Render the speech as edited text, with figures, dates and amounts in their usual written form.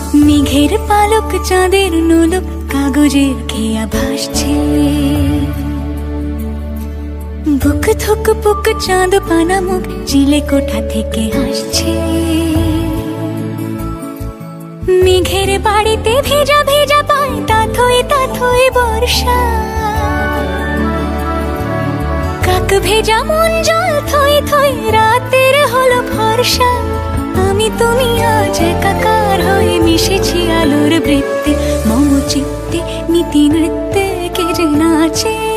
মেঘের পালক চাঁদের নোলক কাগজের খেয়া ভাসছে, বুক থুক পুক চাঁদ পানা মুখ চিলে কোঠা থেকে হাসছে। মেঘের বাড়িতে ভেজা ভেজা পায় তাথই বর্ষা, কাক ভেজা মন জল থই থই রাতের হলো ভরসা। আমি তুমি আজ একাকার হয়ে মিশেছি আলোর বৃত্তে, মম চিত্তে নীতি নৃত্যে কে যে নাচে।